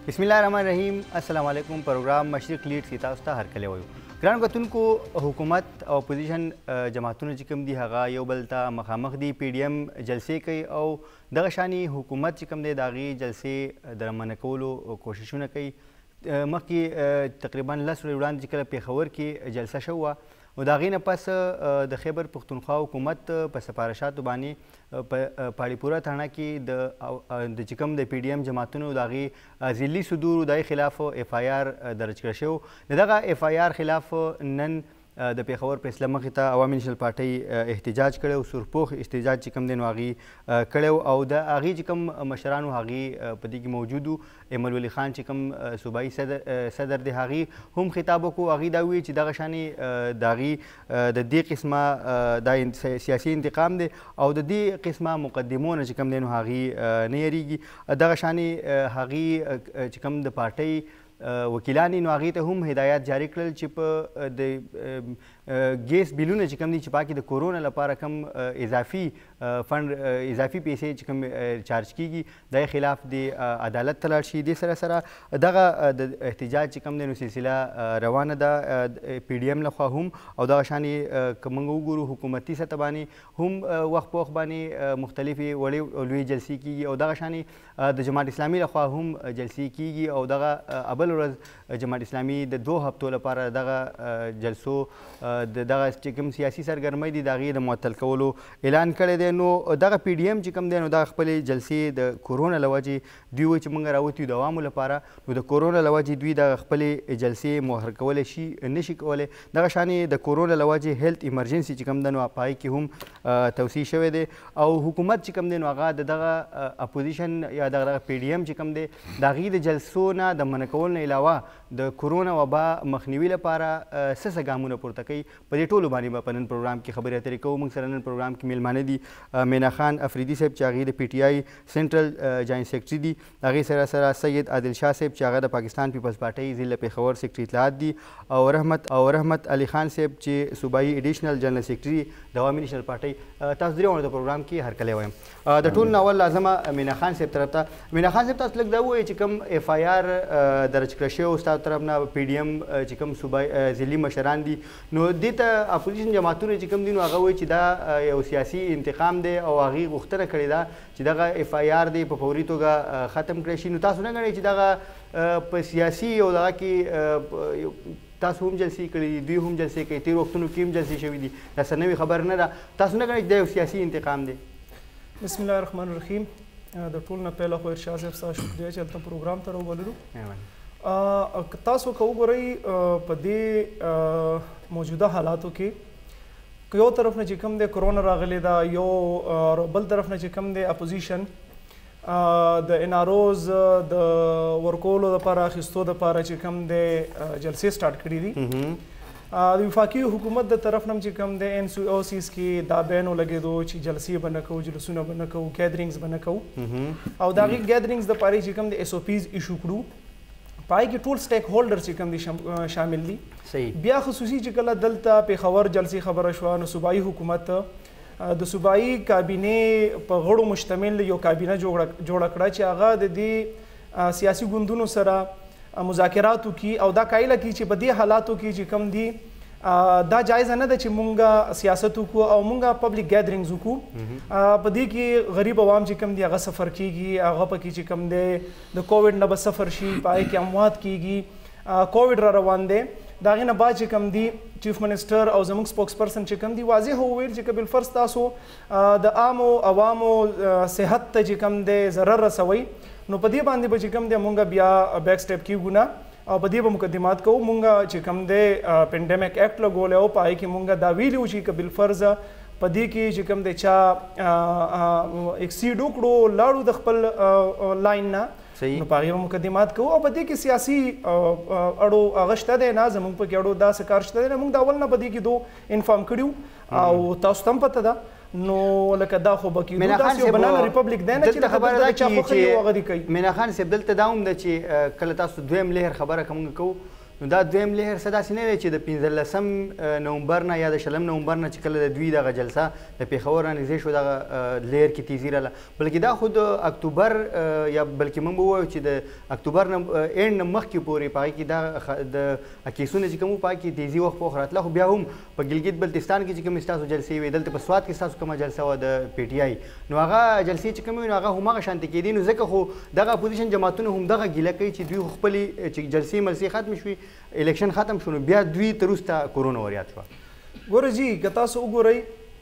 بسم الله الرحمن الرحیم. السلام علیکم. پروګرام مشرق لیډ کې تاسو ته هرکلی وایو. ګرانو کتونکو، حکومت او اپوزیشن جماعتونه چې کوم دي هغه یو بل ته مخامخ دي، پی ډي ایم جلسې کوي او دغه شانې حکومت چې کوم دی د هغې جلسې د رامنع کولو کوششونه کوي. مخکې تقریبا 10 ورځې وړاندې چې کله پېښور کې جلسه شوې وه، نو د هغې نه پس د خیبر پښتونخوا حکومت په سفارشاتو باندې په پاړیپوره تاڼه کې د چې کوم د پی ډي ایم جماعتونو د هغې ضلعي صدورو د هغې خلاف اف آی آر درج کړی شوی. د دغه اف آی آر خلاف نن د پېښور فیصله مخې ته عوامي نیشنل پارټۍ احتجاج کړی او سرپوښ احتجاج چې کوم دی نو هغې کړی او د هغې چې کوم مشران وو هغې په دې کې موجود وو. ایمل ولی خان چې کوم صوبایي صدر دی هغې هم خطاب وکړو. هغې دا وویل چې دغه شانې د هغې د دې قسمه دا سیاسي انتقام دی او د دې قسمه مقدمو نه چې کوم دی نو هغې نه یریږي. دغه شانې هغې چې کوم د پارټۍ وکیلان نو هغې ته هم هدایات جاری کړل چې په د ګیس بیلونه چې کوم دي چې پاکې د کورونا لپاره کم اضافي فنډ اضافي پیسې چې کوم چارج کیږي د خلاف د عدالت ته لاړ شي. دې سره سره دغه د احتجاج چې کوم دی نو سلسله روانه ده پی ډي ایم لخوا هم او دغه شانې که موږ وګورو حکومتي سطح باندې هم وخت په وخت باندې مختلفې وړې لویې جلسې کیږي او دغه شانې د جماعت اسلامي لخوا هم جلسې کیږي او دغه بل ورځ جماعت اسلامي د 2 هفتو لپاره دغه جلسو دغه چې کوم سیاسي سرګرمۍ دي د هغې د معطل کولو اعلان کړی دی. نو دغه پی ډي ایم چې کوم دی نو دغه خپلې جلسې د کورونا له وجې دوی وایي چې موږ راوتي یو د عوامو لپاره، نو د کورونا له وجې دوی دغه خپلې جلسې مهر کولی شي نه شي کولی. دغه شانې د کورونا له وجې هیلث ایمرجنسي چې کوم دی نو په هغې کې هم توسیع شوی دی او حکومت چې کوم دی نو هغه د دغه اپوزیشن یا دغه پی ډي ایم چې کوم دی د هغې د جلسو نه د منع کولو نه علاوه د کورونا وبا مخنیوي لپاره څه ګامونه پورته کوي. په دې ټولو باندې به په نن پروګرام کې خبرې اترې کوو. موږ سره نن پروګرام کې میلمانه دي مینا خان افریدي صاحب چې هغې د پی ټي آی سنټرل جاینټ سیکرټري دي، هغې سره سره سید عادل شاه صاحب چې هغه د پاکستان پیپلز پارټۍ ضلع پېښور سیکرټري اطلاعات دي او رحمت علي خان صاحب چې صوبایي ایډیشنل جنرل سیکرټري د عوامي نیشنل پارټۍ. تاسو درې د پروګرام کې هرکلی وایم. د ټول نه اول لازمه مینا خان صاحب طرف ته. مینا خان صاحب تاسو لږ دا ووایئ چې کوم اف آی آر درج کړی شوی ستاسو طرف نه پی ډي ایم چې کوم صوبایي ضلعي مشران دي، نو دې ته اپوزیشن جماعتونه چې کوم دي نو هغه وایي چې دا یو سیاسي انتقام دی او هغې غوښتنه کړې ده چې دغه اف آی آر دی په فوري توګه ختم کړی شي. نو تاسو نه ګڼئ چې دغه په سیاسي او دغه کې تاسو هم جلسې کړي دي، دوی هم جلسې کوي، تېرو وختونو کې هم جلسې شوي دي، دا څه نوې خبر نه ده. تاسو نه ګڼئ چې دا یو سیاسي انتقام دی؟ بسم الله الرحمن الرحیم. د ټول نه پهله خو ارشاد صاحب ستاسو شکریه چې هلته پروګرام ته راوبللو. تاسو که وګورئ په دې موجوده حالاتو کې یو طرف نه چې کوم دی کرونا راغلی ده، یو بل طرف نه چې کوم دی اپوزیشن د ان آر اوز د ورکولو دپاره اخیستو دپاره چې کوم دی جلسې سټارټ کړي دي. د وفاقي حکومت د طرف نه چې کوم دی ان سی او سیز کې دا بین ولګېدو چې جلسې به نه کوو، جلسونه به نه کوو، ګیدرینګز به نه کوو او د هغې ګیدرینګز دپاره چې کوم دی ایس او پیز ایشو کړو. په هغې کې ټول سټیک هولډر چې کوم دي شامل دي. بیا خصوصي چې کله دلته پېښور جلسې خبره شوه نو صوبایي حکومت د صوبایي کابینې په غړو مشتمل یو کابینه جوړه کړه چې هغه د دې سیاسي ګوندونو سره مذاکرات وکړي او دا قایله کړي چې په دې حالاتو کې چې کوم دي دا جایزه نه ده چې مونږ سیاست وکړو او مونږ پبلک ګیدرینګز وکړو. په دې کې غریب عوام چې کوم دي هغه سفر کیږي، هغه پکې چې کوم دی د کووډ نه به سفر شي، په هغې کې اموات کیږي، کووډ را روان دی. د هغې نه بعد چې کوم دي چیف منسټر او زموږ سپوکس پرسن چې کوم دي واضح وویل چې که بالفرض تاسو د عامو عوامو صحت ته چې کوم دی ضرر رسوئ نو په دې باندې به چې کوم دی مونږ بیا بیک سټیپ کیږو نه او په دې به مقدمات کوو. مونږ چې کوم دی پینډیمک ایکټ لګولی او په هغې کې مونږ دا ویلي وو چې که بالفرض په دې کې چې کوم دی چا اکسیډ وکړو لاړو د خپل لاین نه نو په هغې به مقدمات کوو او په دې کې سیاسي اړو هغه شته دی نه، زموږ پکې اړو داسې کار شته دی نه. مونږ د اول نه په دې کې دو انفارم کړي او تاسو ته هم پته ده. نو لکه دا خو به کېدو داسې یو بنانه ریپبلیک دی نه چې خبره ده چا خوښوي او هغه دې کوي. مینا خان صاحب دلته دا هم ده چې کله تاسو دویم لهر خبره که موږ کوو نو دا دویم لهر څه داسې نه دی چې د 15 نومبر نه یا د 20 نومبر نه چې کله د دوی دغه جلسه د پیښور رانږدې شو دغه لهر کې تیزي راله بلکې دا خو د اکتوبر یا بلکې موږ به ووایو چې د اکتوبر نه اینډ نه مخکې پورې په هغې کې دا د کیسونه چې کوم وو په هغې کې تیزي وخت پوخ راتله خو بیا هم په ګلګت بلتستان کې چې کومې ستاسو جلسې وې دلته په سوات کې ستاسو کومه جلسه وه د پی ټي آی نو هغه جلسې چې کومې وې نو هغه هماغه شانتې کېدې نو ځکه خو دغه اپوزیشن جماعتونه هم دغه ګیله کوي چې دوی خو خپلې چې جلسې ملسې ختم شوې الیکشن ختم شو نو بیا دوی تر وروسته کورونا وریاد شوه ګوره جي که تاسو وګورئ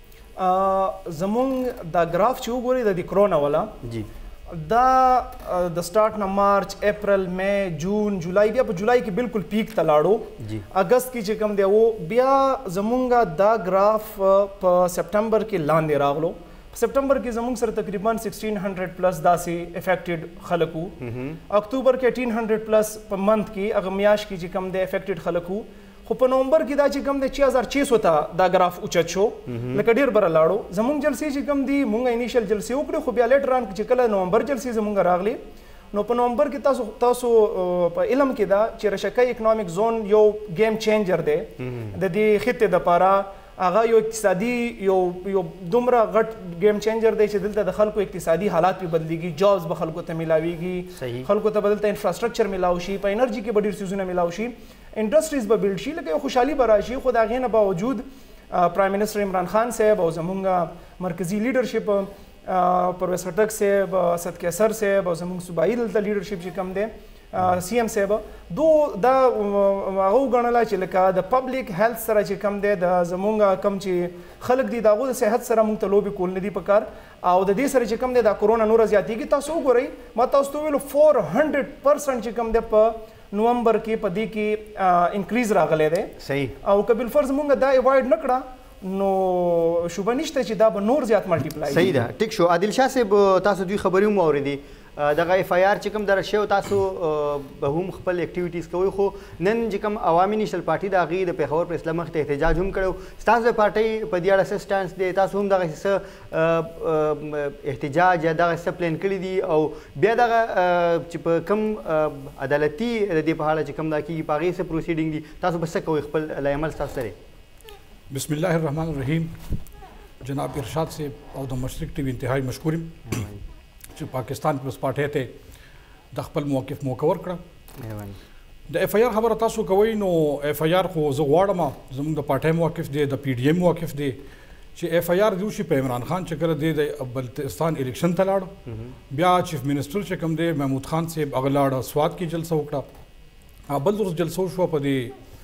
زمونږ دا ګراف چې وګورئ د کرونا والا جی دا د سٹارټ نه مارچ اپریل مې جون جولای بیا په جولای کې بالکل پیک ته لاړو اگست کې چې کوم دی و بیا زمونږ دا ګراف په سپټمبر کې لاندې راغلو په سپټمبر کې زمونږ سره تقریبا 1600 پلس داسې افیکټډ خلک وو اکتوبر کې 1800 پلس په منث کې هغه میاشت کې چې کوم دی افیکټډ خلک وو خو په نومبر کې دا چې کوم دی 6600 ته دا ګراف اوچت شو لکه ډېر بره لاړو زمونږ جلسې چې کوم دي مونږ انیشل جلسې وکړې خو بیا لیټر آن چې کله نومبر جلسې زمونږ راغلي نو په نومبر کې تاسو په علم کې دا چې رشکای اکنامک زون یو گیم چینجر دی د دې خطې دپاره هغه یو اقتصادي یو دومره غټ گیم چینجر دی چې دلته د خلکو اقتصادي حالات پې بدلیږي جابز به خلکو ته میلاویږي خلکو ته به دلته انفراسټرکچر میلاو شي په انرژي کې به ډېر څیزونه میلاو شي انډسټریز به بیلډ شي لکه یو خوشحالي به راشي خو د هغې نه باوجود پرایم منسټر عمران خان صاحب او زمونږ مرکزي لیډرشپ پروفیسر خټک صاحب اسد کیسر صاحب او زمونږ صوبایي دلته لیډرشپ چې کوم دی سی ایم صاحب دا هغه وګڼله چې لکه د پبلک هیلث سره چې کم دی د زمونږ کم چې خلک دي د هغو د صحت سره مونږ ته لوبې کول نه دي پکار او د دې سره چې کم دی دا کورونا نوره زیاتېږي تاسو وګورئ ما تاسو ته ویلو 400% چې کم دی په نومبر کې په دې کې انکریز راغلی دی صحیح او که بالفرض مونږ دا ایوایډ نه کړه نو شوبه نشته چې دا به نور زیات ملټیپلای صحیح ده ټیک شو عادل شاه صاحب تاسو دوی خبرې هم واورېدې دغه اف آی آر چې کوم درج شوی تاسو به هم خپل اکټیویټیز کوئ خو نن چې کوم عوامي نیشنل پارټي د هغې د پېښور پر اسلام مخ ته احتجاج هم کړی ستاسو د پارټۍ په دې اړه څه سټانس دی تاسو هم دغه څه احتجاج یا دغه څه پلان کړي دي او بیا دغه چې په کوم عدالتي د دې په اړه چې کوم دا کېږي په هغې څه پروسیډینګ دي تاسو به څه کوئ خپل لایعمل ستاسو سره بسم الله الرحمن الرحیم جناب ارشاد صاحب او د مشرق ټي وي انتهایی مشکور یم چې پاکستان پیپلز پارټۍ ته د خپل موقف موقع ورکړه د اف آی آر خبره تاسو کوئ نو اف آی آر خو زه غواړم زموږ د پارټۍ موقف دی د پی ډي ایم موقف دی چې اف آی آر دی وشي په عمران خان چې کله دی د بلتستان الیکشن ته لاړو بیا چیف منسټر چې کوم دی محمود خان صاحب هغه لاړه سوات کې جلسه وکړه بل ورځ جلسه وشوه په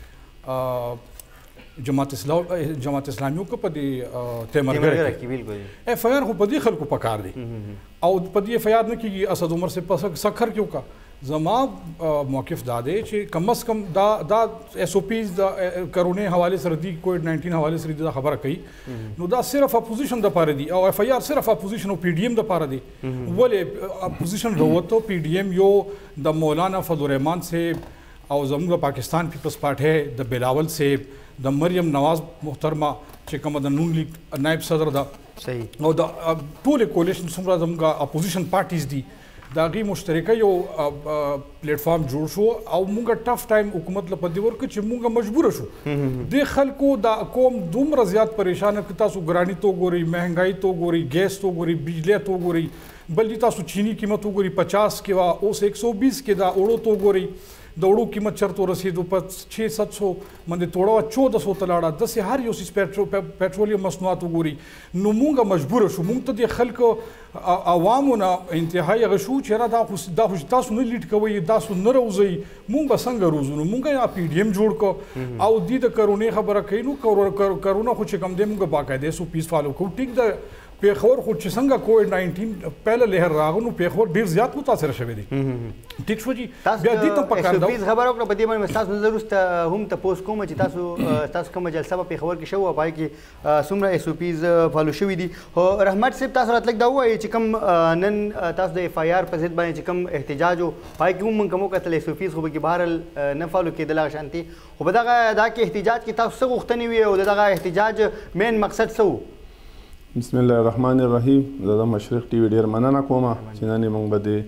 دې جماعت اسلامي کو په دې تیمرګر کې اف آی آر خو په دې خلکو پکار دی او په دې اف آی آر نه کېږي اسد عمر سے سخر کې وکړه زما موقف دا دی چې کم از کم دا ایس او پیز د کرونا حواله سره دی کووډ 19 حواله سره دا خبره کوي نو دا صرف اپوزیشن د پاره دی او اف آی آر صرف اپوزیشن او پی ډي ایم د پاره دی ولې اپوزیشن وروته پی ډي ایم یو د مولانا فضل الرحمان صاحب او زموږ پاکستان پیپلز پارټۍ د بلاول صاحب د مریم نواز محترمه چې کومه د نون لیگ نائب صدر ده صحیح او د ټولې کولیشن څومره زموږ اپوزیشن پارټیز دي د هغې مشترکه یو پلیټفارم جوړ شو او موږ ټف ټایم حکومت له په دې ورکړو چې موږ مجبوره شو د خلکو دا قوم دومره زیات پریشانه که تاسو ګراني تو ګورئ مهنګایي تو ګورئ ګیس تو ګورئ بجلی تو ګورئ بل دي تاسو چینی قیمت وګورئ 50 کې وه اوس 120 کې دا اوړو تو ګورئ د وړو قیمت چرته ورسېدو په 600 باندې توړه 1400 ته لاړه داسې هر یو څیز پېټرولیم مصنوعات وګوري نو موږ مجبوره شو موږ ته د خلکو عوامو نه انتهایی هغه شو چې دا خو تاسو نه لیډ کوئ تاسو نه روزئ موږ به څنګه روزو نو موږ یا پی ډي ایم جوړ کړو او د کرونا خبره کوي نو کرونا خو چې کوم دی موږ باقاعده سو پیس فالو کوو ټیک ده پیښور خو چې څنګه کووډ 19 پهله لهر راغو نو پیښور ډیر زیات متاثر شوی دی ټیک شو جی بیا دې ته پکار دا خبره وکړه په دې باندې تاسو نظر وروسته هم تاسو کوم چې تاسو کوم جلسه په پیښور کې شو پای کې څومره ایس او پیز فالو شوی دي خو رحمت صاحب تاسو راتلک دا وایي چې کوم نن تاسو د اف آی آر په ضد باندې چې کوم احتجاج او پای کې هم کوم کتل ایس او پیز خو به کې بهر نه فالو کېدل شانتي خو په دغه دا کې احتجاج کې تاسو څه غوښتنې وي او دغه احتجاج مین مقصد څه و بسم الله الرحمن الرحیم زه د مشرق ټي وي ډېر مننه کوم چې نن موږ به د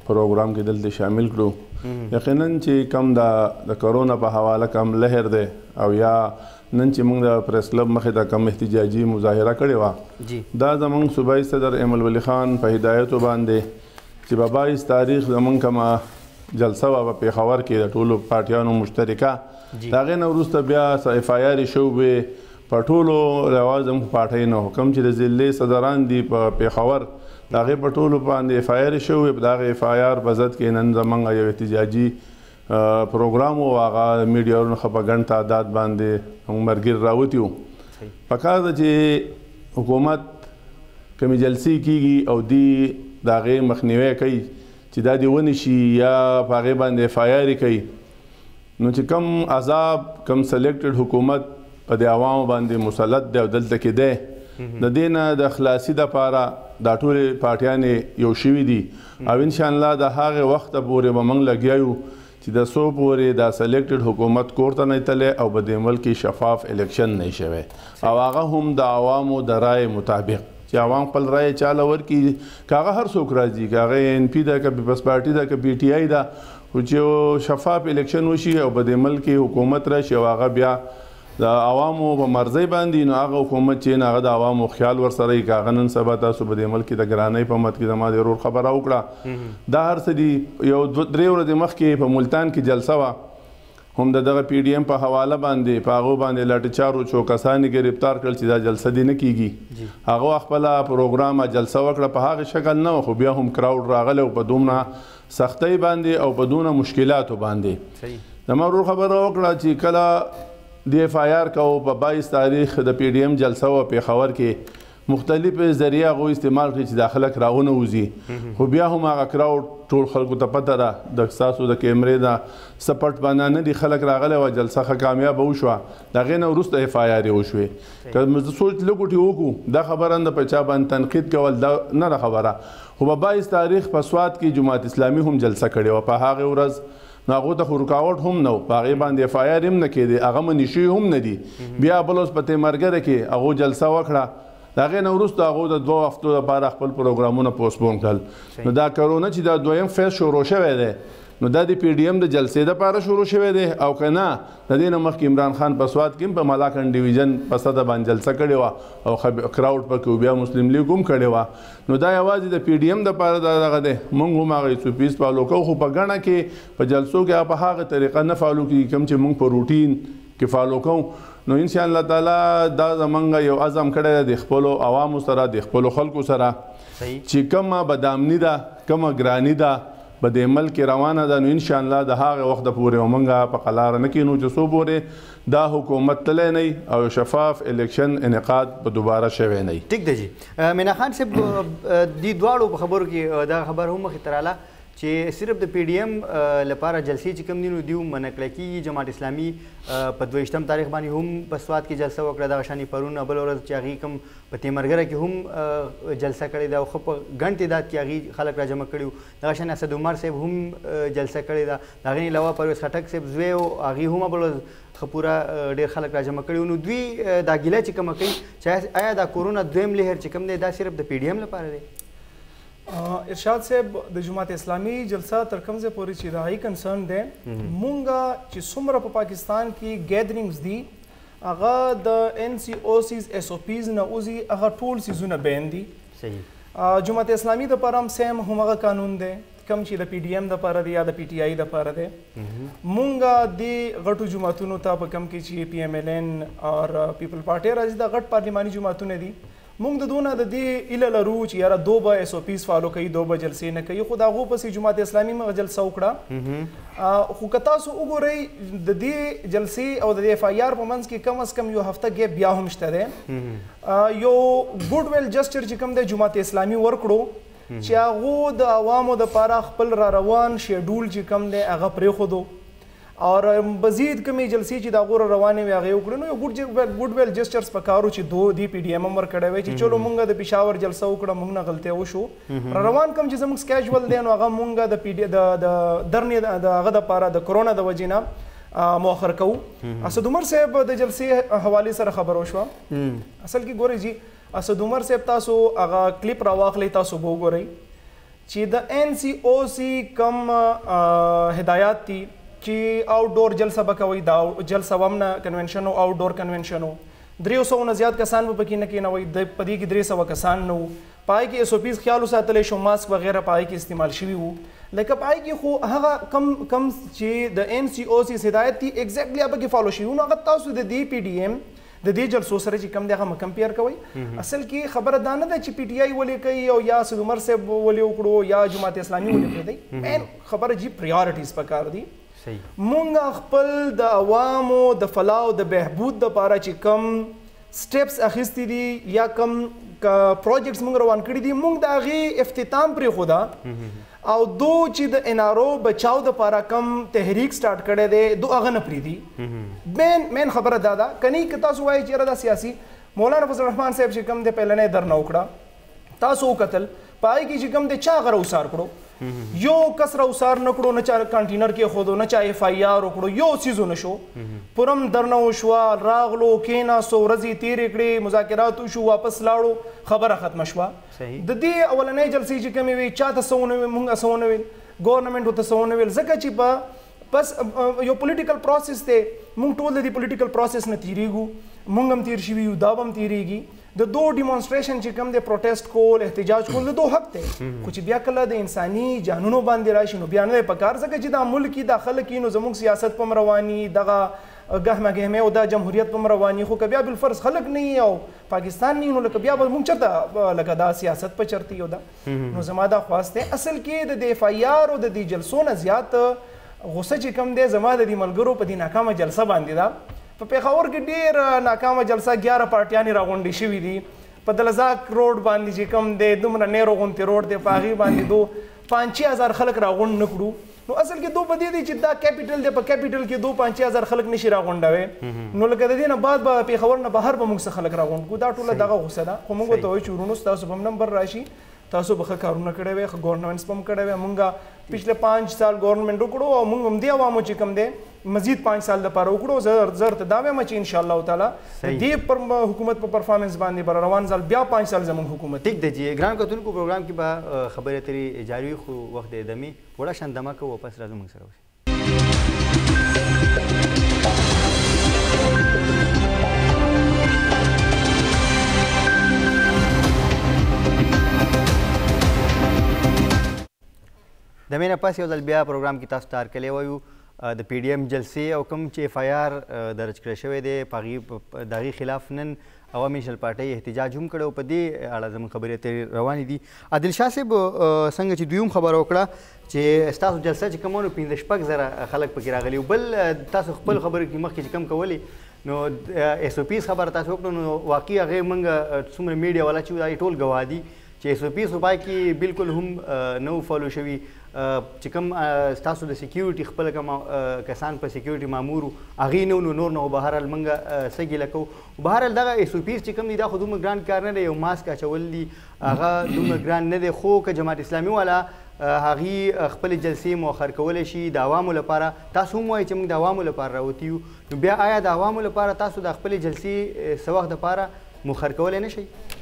پروګرام کې دلته شامل کړو. یقینا چې کم د کرونا په حواله کم لهر دی او یا نن چې موږ د پریس کلب مخې ته کم احتجاجي مظاهره کړې وه دا زموږ صوبایي صدر ایم الولي خان په هدایتو باندې چې په 22 تاریخ زموږ کومه جلسه وه په پېښور کې د ټولو پارټیانو مشترکه د هغې نه وروسته بیا FIR شوې په ټولو رواج زموږ پارټۍ نه کوم چې د ضلعې صدران دي په پېښور د هغې په ټولو باندې FIR شوې په دغه FIR په ضد کې نن زموږ یو احتجاجي پروګرام و هغه میډیاونو ښه په ګڼ تعداد باندې موږ ملګري راوتي وو. پکار ده چې حکومت کومې جلسې کیږي او دی د هغې مخنیوی کوي چې دا دې ونشي یا په هغې باندې FIR کوي نو چې کم عذاب کم سلیکټډ حکومت په د عوامو باندې مسلط دی او دلته کې دی د دې نه د خلاصي دپاره دا ټولې پارټیانې یو شوي دي او انشاءالله د هغې وخته پورې به موږ لګیا یو چې د څو پورې دا سلیکټډ حکومت کور ته نه تللی او په دې ملک کې شفاف الیکشن نه شوی او هغه هم د عوامو د رای مطابق چې عوام خپل رای چاله ورکړي که هغه هر څوک راځي که هغه NP ده که پیپلز پارټي ده که PTI ده خو چې شفاف الیکشن وشي او په دې ملک کې حکومت راشي او هغه بیا د عوامو په مرضی باندې نو هغه حکومت چې هغه د عوامو خیال ورسره وي که هغه نن سبا تاسو په دې ملک کې د ګرانۍ په مد کې زما د ورور خبره وکړه دا هر څه دي یو 2-3 ورځې مخکې په ملتان کې جلسه وه هم دغه PDM په حواله باندې په هغو باندې لاټهچارو څو کسان یې ګرفتار کړل چې دا جلسه دې نه کیږي هغه خپله پروګرام جلسه وکړه په هغه شکل نه خو بیا هم کراوډ راغلی او په دومره سختۍ باندې او په دونه مشکلاتو باندې زما ورور خبره وکړه چې کله د FIR کوو په 22 تاریخ د PDM جلسه وه پېښور کې مختلف ذریعه هغوی استعمال کړي چې دا خلک راونه وځي خو بیا هم هغه کراوډ ټول خلکو ته پته ده د ستاسو د کیمرې د سپټ باندې نه دي خلک راغلی وه جلسه ښه کامیابه وشوه د هغې نه وروسته FIR یې وشوې که موږ سوچ لږ وکړو دا خبره نه په چا باندې تنقید کول دا نه ده خبره خو په 22 تاریخ په سوات کې جماعت اسلامي هم جلسه کړې وه په هغې ورځ نو هغو ته خو رکاوټ هم نه و په هغې باندې FIR هم نه کېدی هغه منې شوي هم نه دي بیا بل اوس په تیمرګره کې هغو جلسه وکړه د هغې نه وروسته هغو د 2 هفتو لپاره خپل پروګرامونه پوسټپون کړل نو دا کرونا چې دا دویم فیز شروع شوی دی نو دا د PDM د جلسې دپاره شروع شوی دی او که نه د دې نه مخکې عمران خان په سوات کې هم په ملاکنډ ډیویژن په سطح باندې جلسه کړې وه او کراوډ پکې بیا مسلم لیګ هم کړې وه نو دا یوازې د PDM دپاره دغه دی موږ هم هغه SOPs فالو کوو خو په ګڼه کې په جلسو کې په هغه طریقه نه فالو کېږي کوم چې موږ په روټین کې فالو کوو نو ان شاء الله تعالی دا زمونږ یو عزم کړی دی د خپلو عوامو سره د خپلو خلکو سره چې کومه بدامني ده کومه ګراني ده په دې ملک روانه ده نو ان شاء الله د هغه وخت پورې موږ په قلاره نه کینو چې څو پورې دا حکومت تللی نه او شفاف الیکشن انعقاد په دوباره شوی نه ټیک ده جی مینا خان صاحب دې دواړو په خبرو کې دا خبر هم مخې ته راله چې صرف د PDM لپاره جلسې چې کوم دي نو دوی منع کړی کېږي جماعت اسلامي په 22 تاریخ باندې هم په سوات کې جلسه وکړه دغه شانې پرون بل ورځ چې هغې کوم په تیمرګره کې هم جلسه کړې ده او ښه په ګڼ تعداد کې هغې خلک راجمع کړي وو دغه شانې اسد عمر صاحب هم جلسه کړې ده د هغې نه علاوه پرویز خټک صاحب زوی و هغې هم بل ورځ ښه پوره ډېر خلک راجمع کړي وو نو دوی دا ګیله چې کومه کوي چې آیا دا کورونا دویم لهر چې کوم دی دا صرف د PDM لپاره دی ارشاد صاحب د جماعت اسلامي جلسه تر کوم ځای پورې چې راهي کنسرن دی مونږه چې څومره په پاکستان کې ګیدرینګز دي هغه د NCOCs SOPs نه وځي هغه ټول څیزونه بین دي جماعت اسلامي دپاره هم سیم همغه قانون دی کم چې د PDM دپاره دی یا د PTI دپاره دی مونږه د غټو جماعتونو ته په کم کې چې PMLN اور پیپل پارټي راځي دا غټ پارلیماني جماعتونه دي مونږ د دونه د دې ایله لرو چې یاره دو به SOPs فالو کوي دو به جلسې نه کوي خو د هغو پسې جماعت اسلامي مغه جلسه وکړه خو که تاسو وګورئ د دې جلسې او د دې FIR په منځ کې کم از کم یو هفته ګیپ بیا هم شته دی یو ګوډ ویل جسچر چې کوم دی جماعت اسلامي ورکړو چې هغو د عوامو دپاره خپل را روان شیډول چې کوم دی هغه پرېښودو اور مزید کمی جلسې چې د هغو روانې وي هغې وکړو نو یو ګوډ ویل جسچرز پکارو چې دی PDM هم ورکړی وی چې چلو مونږ د پېښور جلسه وکړه مونږ نه غلطۍ وشو را روان کوم چې زموږ سکیجول دی نو هغه مونږ د درنې د هغه دپاره د کرونا د وجې نه مؤخر کوو اسد عمر صاحب د جلسې حوالې سره خبر وشوه اصل کې ګورئ جی اسد عمر صاحب تاسو هغه کلیپ راواخلئ تاسو به وګورئ چې د NCOC کم هدایات دي چې آوټ ډور جلسه به کوي، دا جلسه هم نه کنونشن او آوټ ډور کنونشن و 300 نه زیات کسان به پکې نه کېنوي، د په دې کې 300 کسان نه وو، پای کې SOPs خیال وساتلی شو، ماسک وغیره پای کې استعمال شوي وو، لکه پای کې خو هغه کم چې د NCOC هدایت دي ایگزیکټلی هغه کې فالو شوي نو هغه تاسو د دې PDM د دې جلسو سره چې کم دی هغه کمپیر کوي. اصل کې خبره دا نه ده چې PTI ولې کوي او یا سید عمر صاحب ولې وکړو یا جماعت اسلامي ولې کوي، مین خبره جی پریارټیز پکار دي. مونږ خپل د عوامو د فلاح او د بهبود لپاره چې کم سټیپس اخیستي دي یا کم پروجیکټس مونږ روان کړي دي، مونږ د هغې افتتام پرېښوده او دو چې د NRO بچاو دپاره کم تحریک سٹارټ کړی دی دو هغه نه پرېږدي. مین خبره دا ده کنی که تاسو وایئ چې یاره دا سیاسي مولانا فضل الرحمان صاحب چې کوم دی پهلنی درنه وکړه، تاسو وکتل په هغې کې چې کوم دی چا هغه راوسار کړو، یو کس راوسار نه کړو، نه چا کانټینر کې ښودو، نه چا FIR وکړو، یو څیز ونه شو، پرم درنه وشوه، راغلو کېناستو، ورځې تېرې کړې، مذاکرات وشو، واپس لاړو، خبره ختمه شوه. د دې اولنۍ جلسې چې کومې وي چا ته څه ونه ویل، مونږ څه ونه ویل، ګورنمنټ ورته څه ونه ویل، ځکه چې په بس یو پولیټیکل پروسس دی، مونږ ټول د دې پولیټیکل پروسس نه تېرېږو، مونږ هم تېر شوي یو، دا به هم تېرېږي. د دو ډیمونسټریشن چې کوم دی پروټیسټ کول، احتجاج کول، د دو حق دی، خو چې بیا کله د انساني جانونو باندې راشي نو بیا نه دی پکار، ځکه چې دا ملک دا خلک نو زموږ سیاست په هم رواني، دغه ګهمه ګهمه او دا جمهوریت په هم رواني، خو که بیا بالفرض خلک نه او پاکستان نه نو لکه بیا به مونږ چېرته لکه دا سیاست په چرتي او دا نو زما دا خواست دی. اصل کې د FIR او د دې جلسو نه زیات غصه چې کوم دی زما د دې ملګرو په دې ناکامه جلسه باندې ده. په پېښور کې ډېر ناکامه جلسه 11 پارټیانې راغونډې شوي دي، په دلزاک روډ باندې چې کوم دی دومره نیرو غونتې روډ دی، په هغې باندې دو 5,000 خلک راغونډ نه کړو. نو اصل کې دو په دې دی چې دا کیپیټل دی، په کیپیټل کې دو 5,000 خلک نشي راغونډوي، نو لکه د دې نه بعد به پېښور نه بهر به موږ څه خلک راغونډ کړو، دا ټوله دغه غوسه ده. خو موږ ورته وایو چې ورونو ستاسو به هم نمبر راشي، تاسو به ښه کارونه کړی وی، ښه ګورنمنټس به هم کړی وی، مونږ پچھلے 5 سال ګورنمنټ وکړو او مونږ هم دې عوامو چې کوم دی مزید 5 سال دپاره وکړو. زه ورته دا وایم چې انشاءالله تعالی د دې حکومت په پرفارمنس باندې به روان ځل بیا 5 سال زموږ حکومت. ټیک دی جی ګران کتونکو پروګرام کې به خبرې اترې جاري وي، خو وخت د دمې وړه شان دمه کوو، واپس راځو موږ سره اوسئ. د مې نه پس یو ځل بیا پروګرام کې تاسو ته هرکلی وایو. د PDM جلسې او کوم چې FIR درج کړی شوی دی په هغې د هغې خلاف نن عوامي شل پارټۍ احتجاج هم کړی او په دې اړه زموږ خبرې اترې روانې دي. عادل شاه صاحب څنګه چې دوی هم خبره وکړه چې ستاسو جلسه چې کومه نو 15 زره خلک پکې راغلي، بل تاسو خپل خبرې کې مخکې چې کوم کولې نو SOPs خبره تاسو وکړو، نو واقعي هغې موږ څومره میډیا والا چې دا ټول ګواه دي چې SOPs په پای کې بالکل هم نه فالو شوي، چې کوم ستاسو د سکیورټي خپل کوم کسان په سکیورټي مامور وو هغې نه نور نه بهرحال موږ څه ګیله کوو. بهرحال دغه SOPs چې کوم دي دا خو دومره ګران کار نه دی، یو ماسک اچول دي هغه دومره ګران نه دی، خو که جماعت اسلامي والا هغې خپلې جلسې مؤخر کولی شي د عوامو لپاره، تاسو هم وایئ چې موږ د عوامو لپاره راوتي یو، نو بیا آیا د عوامو لپاره تاسو د خپلې جلسې څه وخت دپاره مؤخر کولی نه شئ؟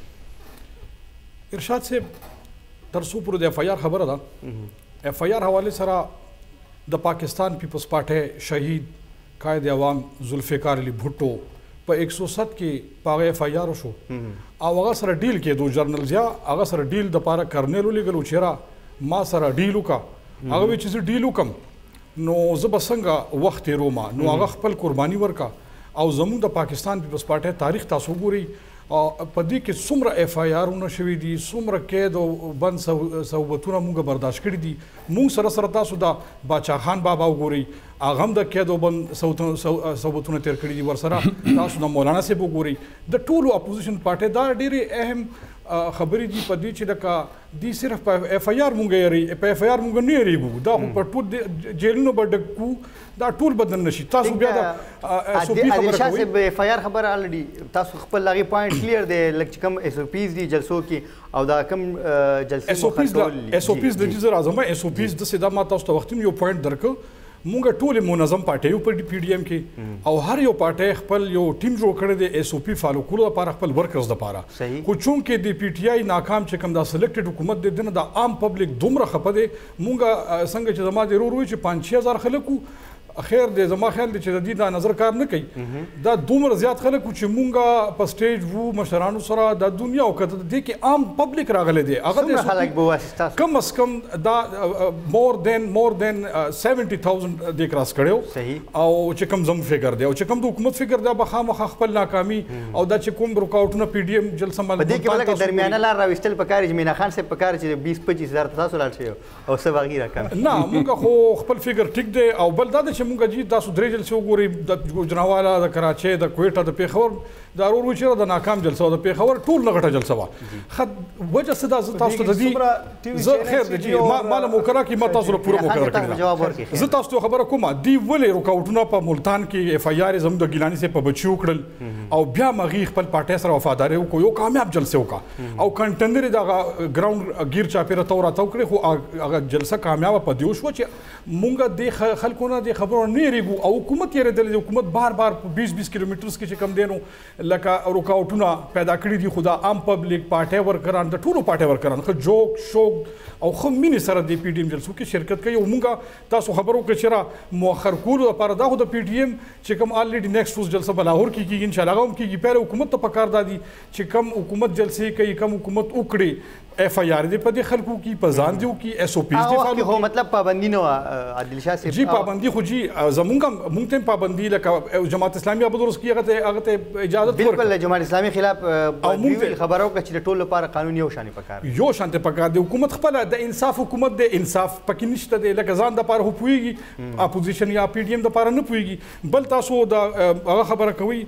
ارشاد صاحب تر څو پورې د FIR خبره ده، FIR حواله سره د پاکستان پیپلز پارټۍ شهید قائد عوام ذوالفقار علي بھټو په 107 کې په هغه FIR شو او هغه سره ډیل کېدو، جرنل ضیا هغه سره ډیل دپاره کرنیل ولیږلو چې ما سره ډیل وکړه، هغه وایي چې زه ډیل وکړم نو زه به څنګه وخت تېرومه، نو هغه خپل قرباني ورکړه. او زموږ د پاکستان پیپلز پارټۍ تاریخ تاسو وګورئ په دې کې څومره FIR شوي دي، څومره قید او بند صحبتونه موږ برداشت کړي دي. موږ سره تاسو د باچا خان بابا وګورئ، هغه هم د قید او بند صحبتونه تېر کړي دي، ورسره تاسو د مولانا صاحب وګورئ. د ټولو اپوزیشن پارټۍ دا ډېرې اهم خبرې دي په دې چې لکه دوی صرف په FIR مونږ یېرئ، په FIR مونږ نه یېرېږو، دا خو په ټول جیلونو به ډک کړو، دا ټول بدن نشي. تاسو بیا د SOP عادل شاه صاحب FIR خبره الریډي تاسو خپل هغې پوینټ کلیر دی، لکه چې کوم SOPs دي جلسو کې او دا کوم جلسې SOPs د دې زه راځم. SOPs داسې دا ما تاسو ته وختي یو پوینټ درکړ، مونږ ټول منظم پارټي یو په پی ډی ایم کې او هر یو پارټي خپل یو ټیم جوړ کړی دی ایس او پی فالو کولو لپاره خپل ورکرز لپاره خو چونکې د پی ټی آی ناکام چې کوم دا سلیکټډ حکومت دی دنه د عام پبلک دومره خپه دی مونږ څنګه چې زما د ورور چې 5-6000 خلکو خیر دی زما خیال دی چې د دې دا نظر کار نه کوي دا دومره زیات خلک چې مونږه په سټیج وو مشرانو سره د دنیا او کته د کې عام پبلک راغلی دی هغه د خلک به واسطه کم از کم دا مور دین 70000 د کراس کړو او چې کم زم فګر دی او چې کم د حکومت فګر دی به خامخ خپل ناکامي او دا چې کوم رکاوټونه پی ډی ایم جلسه مل په دې کې بلکې درمیانه لار راوستل پکار چې مینا خان صاحب پکار چې 20-25 هزار تاسو لاړ شي او څه باقي راکم نه مونږ خو خپل فګر ټیک دی او بل دا چې مونږ جی تاسو درې جلسې وګورئ د جناواله د کراچۍ د کویټه د پیښور د ارور چې د ناکام جلسه د پیښور ټول لغټه جلسه وه وجه څه ده زه تاسو ته د دې زه خیر دی ما له موکره کې ما تاسو له پوره موکره کړی زه تاسو ته خبره کوم دی ولې رکاوټونه په ملتان کې اف آی آر زموږ د ګیلاني سره په بچیو کړل او بیا مغي خپل پارټي سره وفاداري وکړو یو کامیاب جلسه وکړه او کنټینر د ګراوند گیر چاپیره تور راته وکړي خو هغه جلسه کامیاب په دیو شو چې مونږ د خلکو نه د خبرو نه او حکومت یې ردل حکومت بار 20 کیلومترز کې چې کم دینو لکه رکاوټونه پیدا کړی دي خدا عام پبلک پارټي ورکران د ټولو پارټي ورکران خو جوک شوق او خو مینه سره د پی ډی ایم جلسو کې شرکت کوي او مونږه تاسو خبرو کې چې مؤخر کولو لپاره دا خو د پی ډی ایم چې کوم الریډي نیکسټ روز جلسه بلاهور کې کیږي ان شاء الله هم کیږي پیره حکومت ته پکار دادي چې کم حکومت جلسې کوي کم حکومت وکړي اف آی آر دی په دې خلکو کې په ځان دیو کې ایس او پی دی فالو هو مطلب پابندی نه عادل شاه صاحب جی پابندی خو جی زمونږ مونږ ته پابندی لکه جماعت اسلامي ابدرس کې هغه ته اجازه ورکړه بالکل جماعت اسلامي خلاف خبرو کې چې ټول لپاره قانون یو شان پکار یو شان ته پکار دی حکومت خپل د انصاف حکومت د انصاف پکې نشته دی لکه ځان د لپاره هو پويږي اپوزیشن یا پی ډی ایم د لپاره نه پويږي بل تاسو د هغه خبره کوي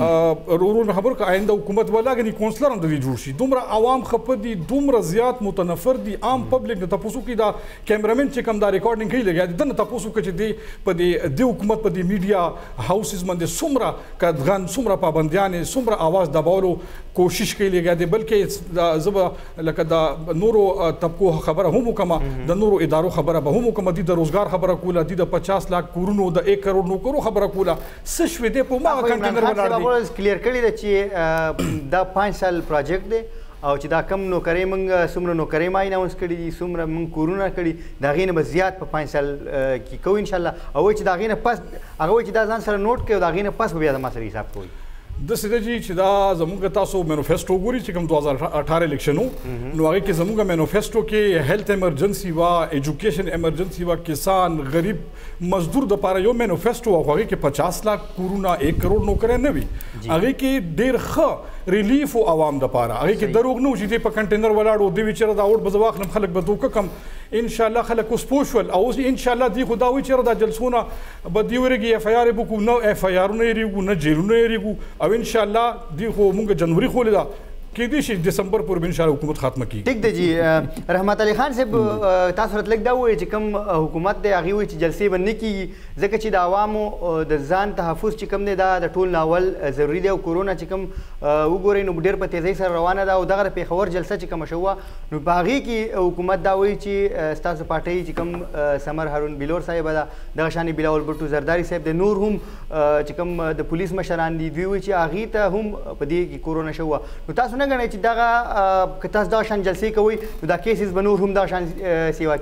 ورور خبر کا آینده حکومت ولاګنی کونسلر هم د جوړ شي دومره عوام خپه دي دومره زیات متنفر دي عام پبلک د تاسو کې دا کیمرامین چې کوم دا ریکارډینګ کوي لګیا دي د تاسو کې چې دی په دې حکومت په دې میډیا هاوسز باندې څومره کډغان څومره پابندیان څومره आवाज دباولو کوشش کوي لګیا دي بلکې زبا لکه دا نورو طبقو خبره هم کومه د نورو ادارو خبره به هم کومه دي د روزګار خبره کوله دي د 50 لک کورونو د 1 کروڑ نوکرو خبره کوله څه شوي دي په ما کنټینر ولاړ دي کلیر کړی دی چې دا 5 سال پروجیکټ دی او چې دا کم نوکرۍ موږ څومره نوکرۍ ما اناونس کړي دي څومره موږ کورونه کړي د هغې نه به زیات په 5 سال کې کوو انشاءالله او وایي چې د هغې نه پس هغه وایي چې دا ځان سره نوټ کړي او د هغې نه پس به بیا زما سره حساب کوئ داسې ده چې دا زموږ تاسو مینیفیسټو ګوري چې کوم 2018 الیکشن نو هغې کې زموږ مینیفیسټو کې هیلث ایمرجنسي وه ایجوکیشن ایمرجنسي وه کسان غریب مزدور دپاره یو مینیفیسټو وه خو هغې کې 50 لک کورونه 1 کروڑ نوکرۍ نه وي هغې کې ډېر ښه ریلیف و عوام دپاره هغې کې دروغ نه و چې دی په کنټینر ولاړ و دی وي چېرې دا اوټ به زه واخلم خلک به دوکه کم انشاءالله خلک اوس پوه شول او اوس انشاءالله دی خو دا وایي چېرې دا جلسونه به دی ورېږي اف آی آر یې به کوو نه اف آی آرونه یېرېږو نه جیلونه یېرېږو او انشاءالله دی خو مونږ جنوري خولې ده کېدای شي دسمبر پورې انشاءالله حکومت ختمه کیږي ټیک دی جی رحمت علي خان صاحب تاسو راته لږ دا ووایئ چې کوم حکومت دی هغې وایي چې جلسې به نه کیږي ځکه چې د عوامو د ځان تحفظ چې کوم دی دا د ټول ناول ضروري دی او کورونا چې کوم وګورئ نو ډېر په تیزۍ سره روانه ده او دغه د پېښور جلسه چې کومه شوه نو په هغې کې حکومت دا وایي چې ستاسو پارټۍ چې کوم سمر هارون بلور صاحب ده دغه شانې بلاول بټو زرداري صاحب دی نور هم چې کوم د پولیس مشران دي دوی وایي چې هغې ته هم په دې کې کورونا شوه نو تاسو نه ګڼئ چې دغه که تاسو دا شان جلسې کوئ نو دا کیسز به نور هم دا شان سیوا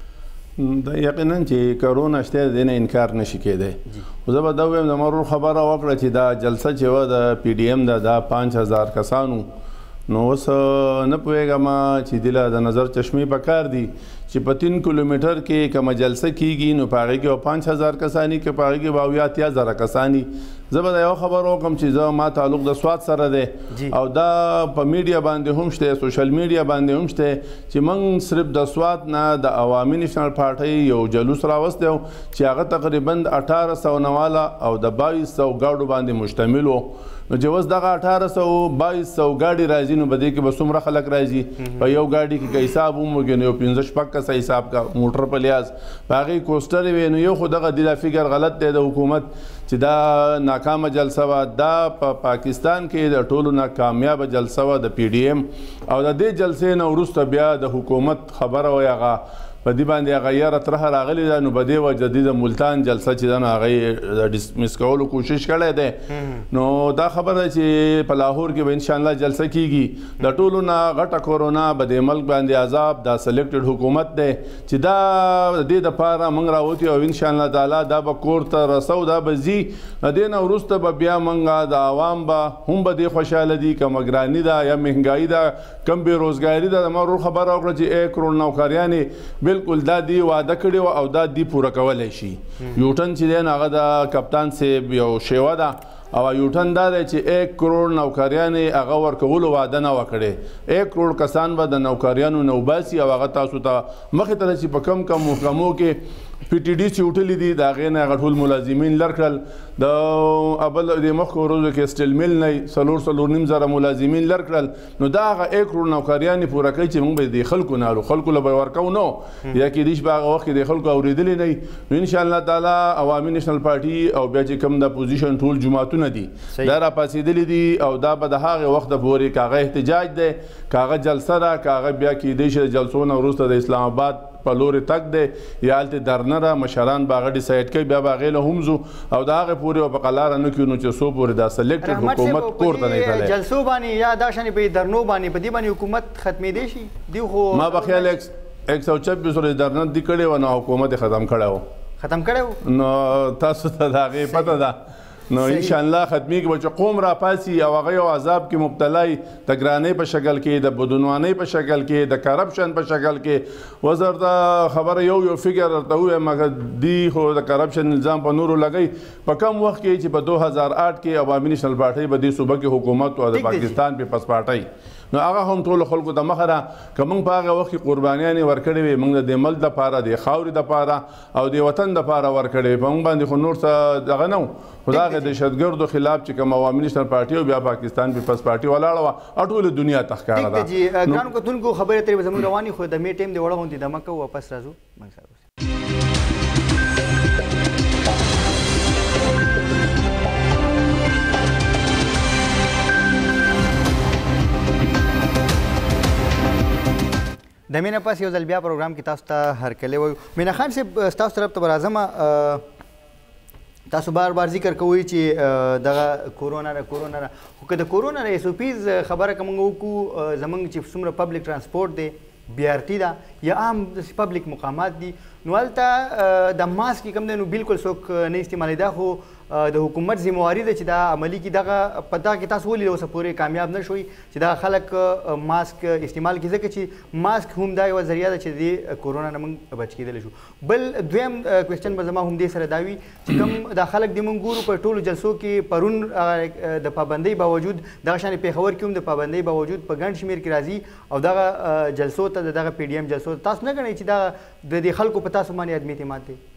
کیږي دا یقینا چې کرونا شته د دې نه انکار نشي کېدی خو زه به دا ووایم د مرور خبره وکړه چې دا جلسه چې وه د پی ډي ایم دا 5000 کسانو نو اوس نه پوهېږم چې دله د نظر چشمې پکار دي چې په 3 کیلومتر کې کومه جلسه کیږي نو په هغې کې به 5000 کسانی که په هغې کې به 80,000 کسانی زه به دا یو خبر وکړم چې زه ما تعلق د سوات سره دی او دا په میډیا باندې هم شته سوشل میډیا باندې هم شته چې موږ صرف د سوات نه د عوامي نیشنل پارټۍ یو جلوس راوستی و چې هغه تقریبا 1800 نواله او د 2200 ګاډو باندې مشتمل و نو چې اوس دغه 1800-2200 ګاډي راځي نو په دې کې به څومره خلک راځي په یو ګاډي کې که حساب وموږي نو یو 15-16 کسه حساب کا موټر په لحاظ په هغې کوسټرې وې نو یو خو دغه دی دا فکر غلط دی د حکومت چې دا ناکامه جلسه وه دا په پاکستان کې د ټولو نه کامیابه جلسه وه د پی ډي ایم او د دې جلسې نه وروسته بیا د حکومت خبره وایي هغه په دې باندې هغه یاره طرحه راغلې ده نو په دې وجه د ملتان جلسه چې ده نو هغه یې ډسمس کولو کوشش کړی دی نو دا خبره ده چې په لاهور کې به انشاءالله جلسه کیږي د ټولو نه غټه کورونا به د ملک باندې عذاب دا سلیکټډ حکومت دی چې دا د دې دپاره موږ راوتي او انشاءالله تعالی دا به کور ته رسو دا به ځي د دې نه وروسته به بیا موږ د عوام به هم به دې خوشحاله دي که مګراني ده یا مهنګایي ده کم بېروزګاري ده زما ورور خبره وکړه چې 1 کروڑ نوکریانې بالکل دا دی واده کړې وه او دا دی پوره کولی شي یوټن چې دی نو هغه د کپتان صاحب یو شیوه ده او یوټن دا دی چې 1 کروڑ نوکریانې هغه ورکولو واده نه وه کړې 1 کروڑ کسان به د نوکریانو نه وباسي او هغه تاسو ته مخې ته رسي په کم کم محکمو کې پی ټي ډي چې وټلي دي د هغې نه هغه ټول ملازمین لر کړل د اول د مخکې ورځو کې سټیل میل نه 4.5 ملازمین لر کړل نو دا هغه 1 کروڑ نوکریانې پوره کوي چې موږ به د خلکو نه خلکو له به ورکو نو یا کېدای شي په هغه وخت کې د خلکو اورېدلې نه نو انشاءالله تعالی عوامي نیشنل پارټي او بیا چې کوم د اپوزیشن ټول جماعتونه دي دا راپاڅېدلي دي او دا به د هغې وخته پورې که هغه احتجاج دی که هغه جلسه ده که هغه بیا کېدای شي د جلسو نه وروسته د اسلام آباد په لورې تګ دی یا هلته درنه ده مشران به هغه ډیسایډ کوي بیا به هغې له هم ځو او د هغې پورې به په قلاره نه کړو نو چې څو پورې دا سلیکټډ حکومت کور ته نه تللی جلسو باندې یا دا شانې په درنو باندې په دې باندې حکومت ختمېدی شي دوی خو ما به خیال 126 ورځې درنه دي کړې وه نو حکومت یې ختم کړی و ختم کړی و نو تاسو ته د هغې پته ده نو انشاءالله ختمیږي به چې قوم راپاسي او هغه یو عذاب کې مبتلا وي د ګرانۍ په شکل کې د بدعنوانۍ په شکل کې د کرپشن په شکل کې اوس درته خبره یو فکر درته ووایم مګر دی خو د کرپشن الزام په نورو لګوي په کم وخت کې چې په 2008 کې عوامي نیشنل پارټۍ په دې صوبه کې حکومت و د پاکستان پیپلز پارټۍ نو هغه هم ټولو خلکو ته مخه ده که موږ په هغه وخت کې قربانیانې ورکړې وې موږ د دې ملک دپاره د خاورې دپاره او د وطن دپاره ورکړې وې په موږ باندې خو نور څه دغه نه و خو د هغې دهشتګردو خلاف چې کوم عوامي نیشنل پارټي او بیا پاکستان پیپلز پارټي ولاړه وه ټوله دنیا ته ښکاره ده جی ګرانو کتونکو خبرې ترې به زموږ روانې خو د مې ټیم دی وړه غوندې دمه کوو واپس راځو موږ سره د مینه پس یو ځل بیا پروګرام کې تاسو ته هرکلی وایو مینه خان صاحب ستاسو طرف ته به راځم تاسو بار بار ذکر کوئ چې دغه کورونا ده خو که د کورونا د ایس او پیز خبره که موږ وکړو زموږ چې څومره پبلک ترانسپورټ دی بی آر ټي ده یا عام پبلک مقامات دي نو هلته د ماسک کوم دی نو بالکل څوک نه استعمالوي دا خو د حکومت ذمہواری ده چې دا عملي کړي دغه په دغه کې تاسو ولې اوسه پورې کامیاب نه شوئ چې دغه خلک ماسک استعمال کړي ځکه چې ماسک هم دا یوه ذریعه ده چې د کورونا نه موږ بچ کېدلی شو بل دویم کوېسچن به زما هم دې سره دا وي چې کوم دا خلک د موږ ګورو په ټولو جلسو کې پرون د پابندۍ باوجود دغه شانې پېښور کې هم د پابندۍ باوجود په ګڼ شمېر کې راځي او دغه جلسو ته د دغه پی ډي ایم جلسو ته تاسو نه ګڼئ چې دا د دې خلکو په تاسو باندې عدم اعتماد دی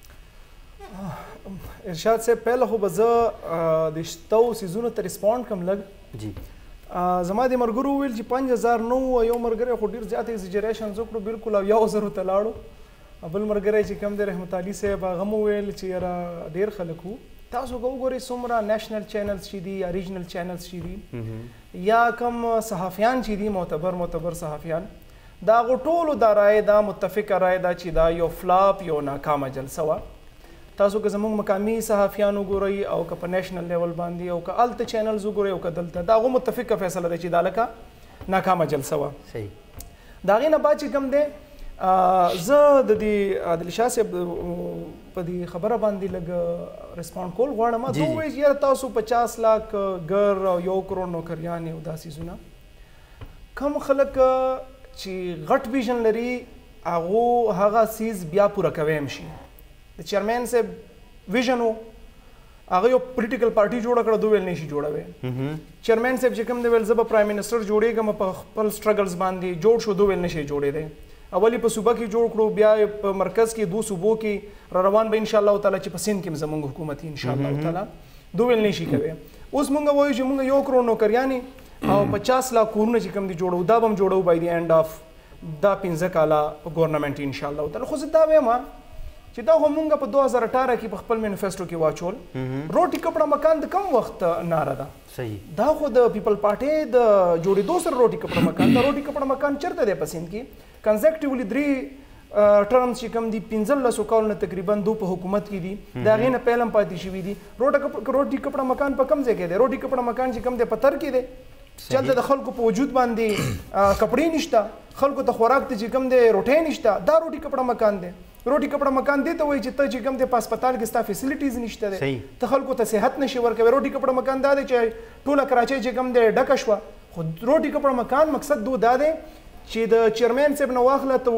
ارشاد صاحب پهله خو به زه د شتو سیزونو ته ریسپونډ کړم لږ جی زما د ملګرو وویل چې 5000 نه وو یو ملګری خو ډېر زیات ایگزیجریشنز وکړو بالکل او 1000 ته لاړو بل ملګری چې کوم دی رحمت علي صاحب هغه مو ویل چې یاره ډېر خلک وو تاسو که وګورئ څومره نیشنل چینلز چې دي یا ریجنل چینلز چې دي یا کوم صحافیان چې دي معتبر صحافیان دا هغو ټولو دا رایه دا متفقه رایه ده چې دا یو فلاپ یو ناکامه جلسه وه تاسو که زموږ مقامي صحافیان وګورئ او که په نیشنل لیول باندې او که هلته چینلز وګورئ او که دلته دا هغو متفقه فیصله ده چې دا لکه ناکامه جلسه وه صحیح د هغې نه بعد چې کوم دی زه د دې عادل شاه صاحب په دې خبره باندې لږ ریسپونډ کول غواړم ما ته ووایي چې یاره تاسو 50 لاک ګر او 1 کروڑ نوکریانې او دا څیزونه کوم خلک چې غټ ویژن لري هغو هغه څیز بیا پوره کوی هم شي د چیرمین صاحب ویژن و هغه یو پولیټیکل پارټي جوړه کړه دوی ویل نه شي جوړوي چیرمین صاحب چې کوم دی ویل زه به پرایم منسټر جوړېږم په خپل سټرګلز باندې جوړ شو دوی ویل نه شي جوړېدی اولی په صوبه کې جوړ کړو بیا په مرکز کې 2 صوبو کې را روان به ان شاء الله تعالی چې په سند کې زموږ حکومت ان شاء الله تعالی دوی ویل نه شي کوي اوس مونږ وایو چې مونږ 1 کروڑ نوکریانې او 50 لاک کورونه چې کوم دي جوړو دا به هم جوړو بای دی اینډ اف دا 15 کاله ګورنمنت ان شاء الله تعالی خو زه دا وایم چې دا خو مونږ په 2018 کې په خپل مینیفیسټو کې واچول روټي کپڑا مکان د کم وخت ناره ده صحیح دا خو د پیپل پارټي د جوړېدو سره روټي کپڑا مکان دا روټي کپڑا مکان چیرته دی په سند کې کنزیکټیولی 3 ټرمز چې کوم دي 15 کالونه تقریبا دو په حکومت کې دي د هغې نه پیل هم پاتې شوي دي. روټي کپړه مکان په کوم ځای کې دی؟ روټي کپړه مکان چې کوم دی په تر کې دی. چلته د خلکو په وجود باندې کپړې نشته، خلکو ته خوراک ته چې کوم دی روټۍ نشته، دا روټي کپړه مکان دی. روټي کپړه مکان دی ته وایي چې ته چې کوم دی په هسپتال کې ستا فیسیلیټیز نشته دی، ته خلکو ته صحت نشي ورکوي. روټي کپړه مکان دا دی چې ټوله کراچۍ چې کوم دی ډکه شوه، خو روټي کپړه مکان مقصد دو دا دی چې د چیرمین صاحب نه واخله ته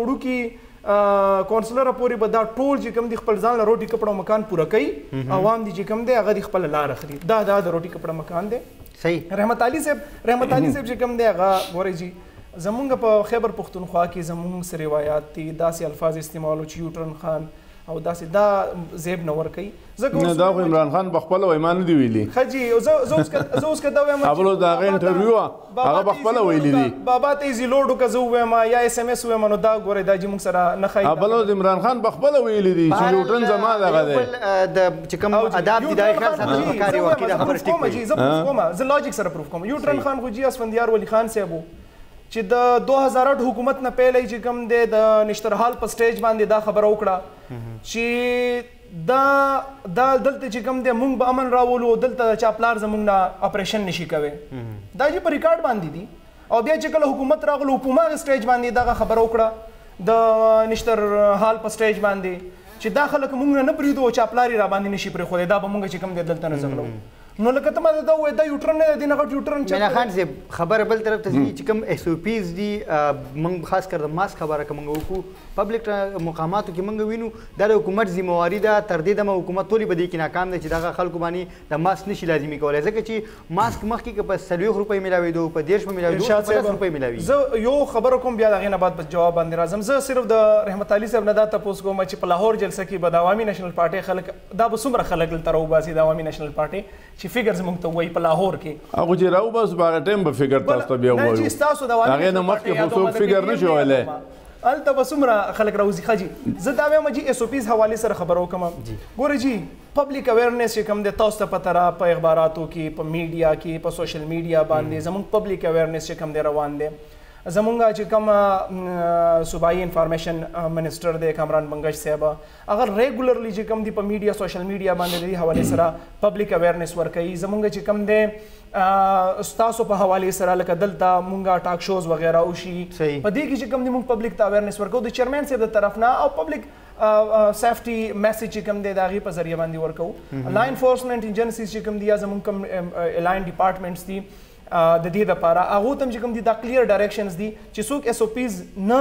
وړوکي کونسلره پورې به دا ټول چې کوم دي خپل ځان له روټي کپړه مکان پوره کوي، عوام دي چې کوم دی هغه د خپل لاره خري. دا د روټي کپړه مکان دی. صحیح. رحمت علي صاحب چې کوم دی هغه ګورئ جی زمونږ په خیبر پښتونخوا کې زمونږ څه روایات دي، داسې الفاظ استعمالو چې یوټرن خان او داسې دا زیب نه ورکوي. نه دا خو عمران خان پخپله وایي ما نه دي ویلي. ښه جي زه اوس که دا وایم ابلو د هغه انټرویو وه هغه پخپله ویلي دي. بابا ته یې زیلوډ وکړه زه ووایم یا اس ام اس ووایم نو دا ګورئ دا چې موږ سره نه ښایي. ابلو د عمران خان پخپله ویلي دي چې یوټرن زما دغه دی. چې کوم اداب دي دا یې خیال ساتل پکار یې وکړي دا خبره ټیک وي. زه پروف کوم، زه لاجیک سره پروف کوم. یوټرن خان خو جي اسفندیار ولی خان صاحب چې د 2008 حکومت نه پیل چې کوم دی د نشترحال په سټیج باندې دا خبره وکړه چې دا دلته چې کوم دی مونږ به امن راولو، دلته چا پلار زمونږ نه اپریشن نشي کوي. دا چې په ریکارډ باندې دي. او بیا چې کله حکومت راغلو په هغه سټیج باندې دغه خبره وکړه د نشترحال په سټیج باندې چې دا خلک مونږ نه پرېږدو چا پلار یې راباندې نشي پرېښودی، دا به مونږ چې کوم دی دلته نه ځغلو. نو لکه ته ما دا وایې دا یوټرن نه دی، دی نه غټ یوټرن مینا خان صاحب خبره بل طرف ته ځي چې کوم ایس او پیز دي موږ خاص کر د ماسک خبره که موږ وکړو پبلک مقاماتو کې موږ وینو دا د حکومت ذمهواري ده. تر دې دمه حکومت ټولې په دې کې ناکام دی چې دغه خلکو باندې د ماسک نشي لازمي کولی، ځکه چې ماسک مخکې که په 40 روپۍ میلاوېدو، په 10 میلاوېدو، په 10 روپۍ میلاوي. زه یو خبره کوم بیا د هغې نه بعد په جواب باندې راځم. زه صرف د رحمت علي صاحب نه دا تپوس کوم چې په لاهور جلسه کې به د عوامي نېشنل پارټۍ خلک دا به څومره خلک دلته راوباسي د عوامي نېشنل پارټۍ چې فګرز موږ ته وایي په لاهور کې هغه چې راوباسو په هغه ټایم به فګر تاسو ته بیا ووایو. هغې نه مخکې خو څوک فګر نشي ویلی. هلته به څومره خلک راوځي. ښه جي زه دا وایم جي ایس او پیز حوالې سره خبره وکړم. ګورئ جي پبلک اویرنس چې کوم دی تاسو ته پته را په اخباراتو کې، په میډیا کې، په سوشل میډیا باندې زموږ پبلک اویرنس چې کوم دی روان دی. زمونږ چې کوم صوبایي انفارمیشن منسټر دی کامران بنګش صاحب هغه ریګولرلی چې کوم دی په میډیا سوشل میډیا باندې د دې حوالې سره پبلک اویرنس ورکوي. زمونږ چې کوم دی ستاسو په حوالې سره لکه دلته مونږه ټاک شوز وغیره وشي په دې کې چې کوم دی مونږ پبلک ته اویرنس ورکوو د چیرمین صاحب د طرف نه او پبلک سیفټي میسج چې کوم دی د هغې په ذریعه باندې ورکوو. لا انفورسمنټ ایجنسیز چې کوم دي یا زمونږ کوم الاین ډپارټمنټس دي د دې دپاره هغو ته هم چې کوم دي دا کلیر ډایرکشنز دي چې څوک ایس او پیز نه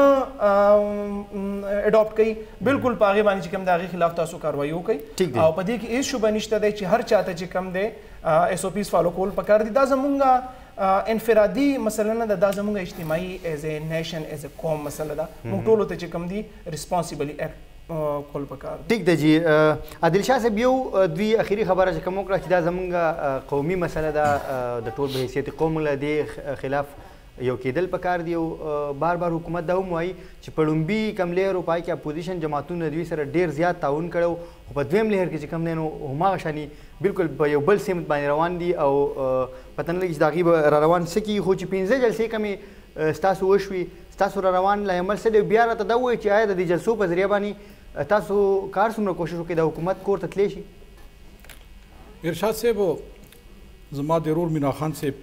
اډاپټ کوي بالکل په هغې باندې چې کوم د هغې خلاف تاسو کاروایي وکړئ. او په دې کې هېڅ شبه نشته دی چې هر چاته چې کوم دی ایس او پیز فالو کول پکار دي. دا زمونږ انفرادي مسله نه ده، دا زمونږ اجتماعي ایز ا نیشن ایز ا قوم مسله ده. موږ ټولو ته چې کوم دي ریسپانسیبلی اکټ کول پکار. ټیک ده جی. عادل شاه صاحب یو دوی اخري خبره چې کوم وکړه چې دا زمونږ قومي مسله ده، د ټول په حیثیت قوم له دې خلاف یو کېدل پکار دی. او بار بار حکومت دا هم وایي چې په لومبي کم لهر په کې اپوزیشن جماعتونه دوی سره ډېر زیات تعاون کړی، خو په دویم لهر کې چې کوم دی نو هماغه شاني بالکل په یو بل سمت باندې روان دي او پته نه لګي چې د هغې به را روان څه کېږي. خو چې 15 جلسې کمې ستاسو وشوي، ستاسو را روان لا عمل څه دی، بیا راته دا ووایي چې آیا د دې جلسو په ذریعه باندې تاسو کار څومره کوشش وکړئ د حکومت کور ته تللی شي؟ ارشاد صاحب زما د ورور مینا خان صاحب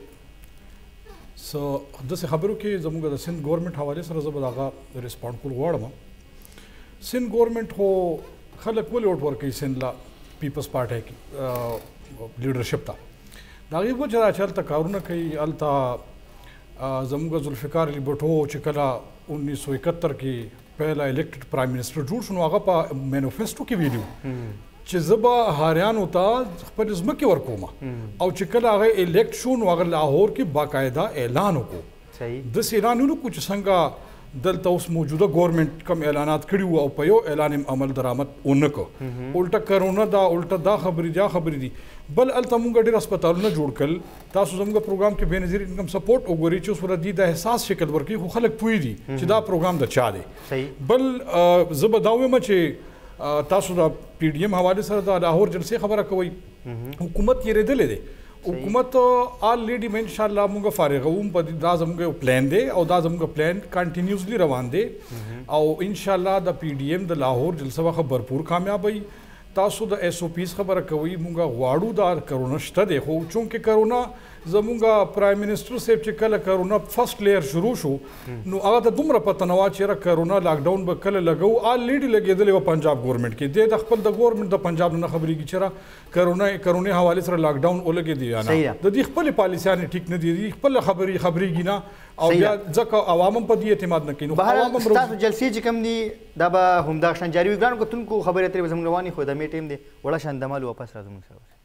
څه داسې خبرو کې زموږ د سند ګورنمنټ حوالې سره زه به د هغه ریسپانډ کول غواړم. سند ګورنمنټ خو خلک ولې ووټ ورکوي سند له پیپلز پارټۍ کې لیډرشپ ته؟ د هغې وجه دا چې هلته کارونه کوي. هلته زموږ ذوالفقار علي بټو چې کله 1971 کې پهلا الیکټډ پرایم منسټر جوړ شو نو هغه په مینیفیسټو کې ویلي چې زه به هاریانو ته خپل ځمکې ورکوم او چې کله هغه الیکټ شو نو هغه لاهور کې باقاعده اعلان وکړو. داسې اعلان ونه کړو چې څنګه دلته اوس موجوده ګورنمنټ کوم اعلانات کړي وو او په یو اعلان یې عمل درآمد ونه کړو. الټه کرونا دا الټه دا خبرې دي. بل هلته موږ ډېر هسپتالونه جوړ کړل. تاسو زموږ پروګرام کې بې نظیر انکم سپورټ وګورئ چې اوس ورته د احساس شکل ورکوي خو خلک پوهېږي چې دا پروګرام د چا دی. بل زه به دا وایم چې تاسو د پی ډي ایم حوالې سره د لاهور جلسې خبره کوئ، حکومت یېرېدلی دی. حکومت آلریډي مې ان شاء الله موږ فارغوم په دا زموږ پلان دی او دا زموږ پلان کنټینیوسلی روان دی او ان شاء الله د پی ډی ایم د لاهور جلسه واخه भरपूर کامیابی تاسو د ایس او پیز خبره کوي موږ غواړو دا کرونا شته دی خو چونکه کرونا زموږ پرایم منسٹر صاحب چې کله کرونا فرست لیئر شروع شو نو هغه ته دومره پته نه وه چې یاره کرونا لاک ډاون به کله لګو آلریډي لګېدلی وه پنجاب ګورنمنټ کې د خپل د ګورنمنټ د پنجاب نه خبرېږي چې یاره کرونې حوالې سره لاک ډاون ولګېدي یا نه د دې خپلې پالیسیانې ټیک نه دي دي خپله خبرېږي نه او بیا ځکه عوام هم په دې اعتماد نه کوي نو تاسو جلسې چې کوم دي دا به همدا شان جاري وي ګرانو کتونکو خبرې اترې به زموږ روانې خو د مې ټیم دی وړه شان دمال واپس راځو موږ سره